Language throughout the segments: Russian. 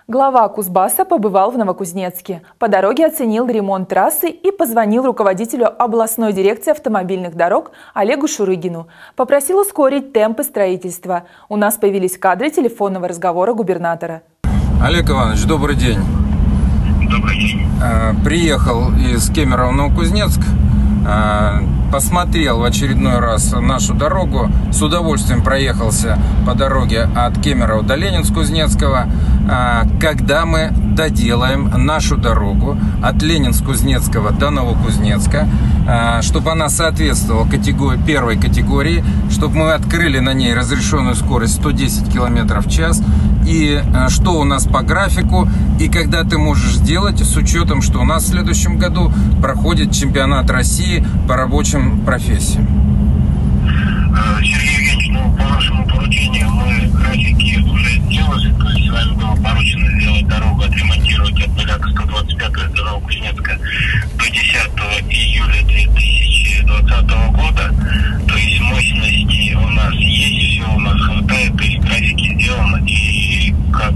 Глава Кузбасса побывал в Новокузнецке. По дороге оценил ремонт трассы и позвонил руководителю областной дирекции автомобильных дорог Олегу Шурыгину. Попросил ускорить темпы строительства. У нас появились кадры телефонного разговора губернатора. Олег Иванович, добрый день. Добрый день. Приехал из Кемерово в Новокузнецк. Посмотрел в очередной раз нашу дорогу. С удовольствием проехался по дороге от Кемерово до Ленинск-Кузнецкого. Когда мы доделаем нашу дорогу от Ленинск-Кузнецкого до Новокузнецка, чтобы она соответствовала первой категории, чтобы мы открыли на ней разрешенную скорость 110 км в час, и что у нас по графику, и когда ты можешь сделать, с учетом, что у нас в следующем году проходит чемпионат России по рабочим профессиям. Сергей Евгеньевич, по вашему поручению мы графики уже сделали, то есть вами было поручено сделать дорогу, отремонтировать от 0 к 125 до Новокузнецка до 10 июля 2020 года. То есть мощности у нас есть, все у нас хватает, то есть графики сделаны, и как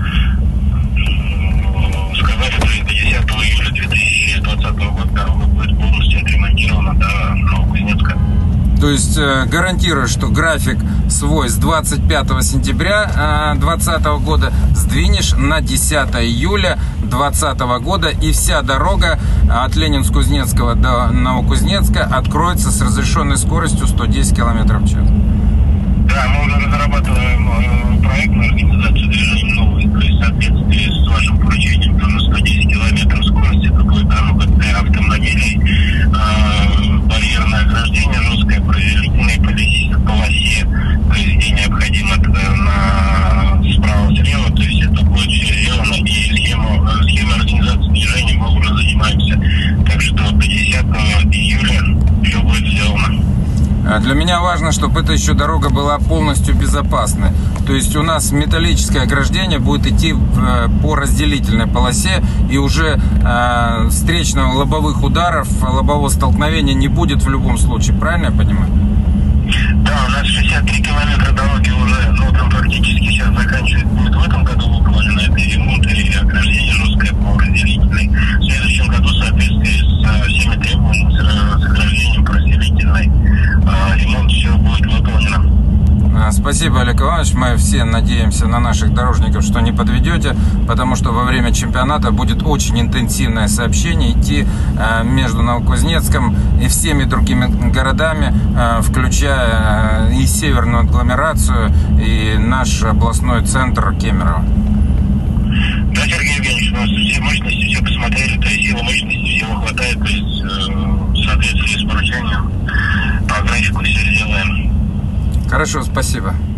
сказали, то есть до 10 июля 2020 года дорога будет полностью отремонтирована до Новокузнецка. То есть гарантирую, что график свой с 25 сентября 2020 года сдвинешь на 10 июля 2020 года, и вся дорога от Ленинск-Кузнецкого до Новокузнецка откроется с разрешенной скоростью 110 км в час. Да, мы уже разрабатываем проект на организацию движения новый, то есть в соответствии с вашим поручением тоже 110 км скорости, это будет дорога для автомобилей, барьерное ограждение жесткое, разделительные полосе, то есть где необходимо справа-слева, то есть это будет все сделано, и схема организации движения мы уже занимаемся, так что до 10 июля все будет сделано. Для меня важно, чтобы эта еще дорога была полностью безопасной. То есть у нас металлическое ограждение будет идти по разделительной полосе, и уже встречных лобовых ударов, лобового столкновения не будет в любом случае. Правильно я понимаю? Да, у нас 63 километра дороги уже, там практически сейчас заканчивает, будет в этом году выполнено это ремонт и ограждение жесткое по разделительной. В следующем году, в соответствии со всеми требованиями, с ограждением по разделительной, ремонт все будет выполнено. Спасибо, Олег Иванович. Мы все надеемся на наших дорожников, что не подведете, потому что во время чемпионата будет очень интенсивное сообщение идти между Новокузнецком и всеми другими городами, включая и северную агломерацию, и наш областной центр Кемерово. Да, Сергей Евгеньевич, у нас все мощности, все посмотрели, то есть силы мощности всего хватает, то есть в соответствии с поручением по графику все сделаем. Хорошо, спасибо.